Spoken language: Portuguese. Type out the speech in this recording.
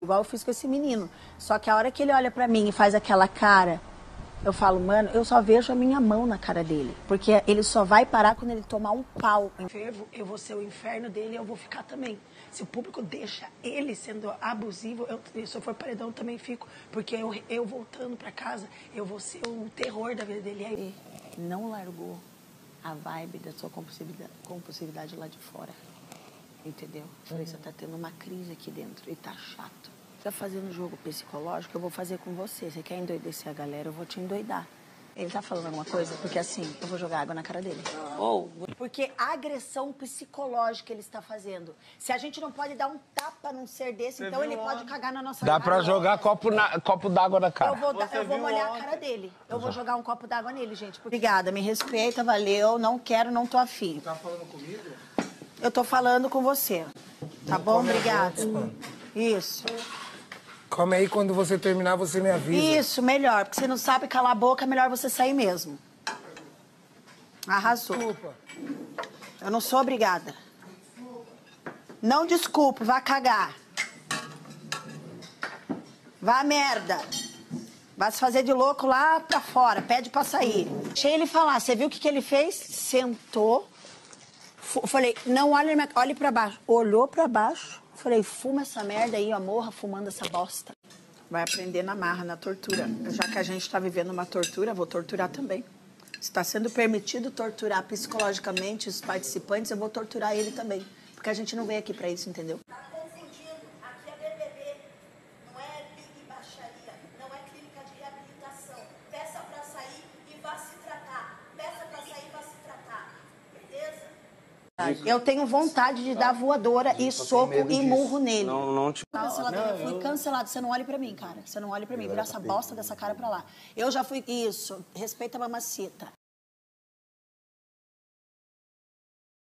Igual eu fiz com esse menino. Só que a hora que ele olha pra mim e faz aquela cara, eu falo, mano, eu só vejo a minha mão na cara dele. Porque ele só vai parar quando ele tomar um pau. Eu vou ser o inferno dele e eu vou ficar também. Se o público deixa ele sendo abusivo, se eu for paredão, eu também fico. Porque eu voltando pra casa, eu vou ser o terror da vida dele. Ele não largou a vibe da sua compulsividade lá de fora. Entendeu? Falei, você tá tendo uma crise aqui dentro e tá chato. Tá fazendo jogo psicológico, eu vou fazer com você. Você quer endoidecer a galera, eu vou te endoidar. Ele tá falando alguma coisa? Porque assim, eu vou jogar água na cara dele. Porque a agressão psicológica ele está fazendo. Se a gente não pode dar um tapa num ser desse, então ele pode cagar na nossa cara. Dá pra jogar copo d'água na cara. Eu vou molhar a cara dele. Eu vou jogar um copo d'água nele, gente. Obrigada, me respeita, valeu. Não quero, não tô afim. Tá falando comigo? Eu tô falando com você. Tá bom? Obrigada. Isso. Come aí, quando você terminar, você me avisa. Isso, melhor. Porque você não sabe calar a boca, é melhor você sair mesmo. Arrasou. Desculpa. Eu não sou obrigada. Não desculpe, vá cagar. Vá merda. Vai se fazer de louco lá pra fora, pede pra sair. Deixei ele falar, você viu o que ele fez? Sentou. Falei, não olhe pra baixo. Olhou pra baixo. Falei, fuma essa merda aí, ó, morra fumando essa bosta. Vai aprender na marra, na tortura. Já que a gente tá vivendo uma tortura, vou torturar também. Se está sendo permitido torturar psicologicamente os participantes, eu vou torturar ele também. Porque a gente não veio aqui pra isso, entendeu? Tá confundindo. Aqui é BBB. Não é Big Baixaria. Não é clínica de reabilitação. Peça pra sair e vá se tratar. Peça pra sair e vá se tratar. Beleza? Eu tenho vontade de dar voadora e soco e murro nele. Não te... Eu fui cancelado. Você não olhe pra mim, cara. Você não olhe pra mim. Vira essa bosta dessa cara pra lá. Eu já fui... Isso. Respeita a mamacita.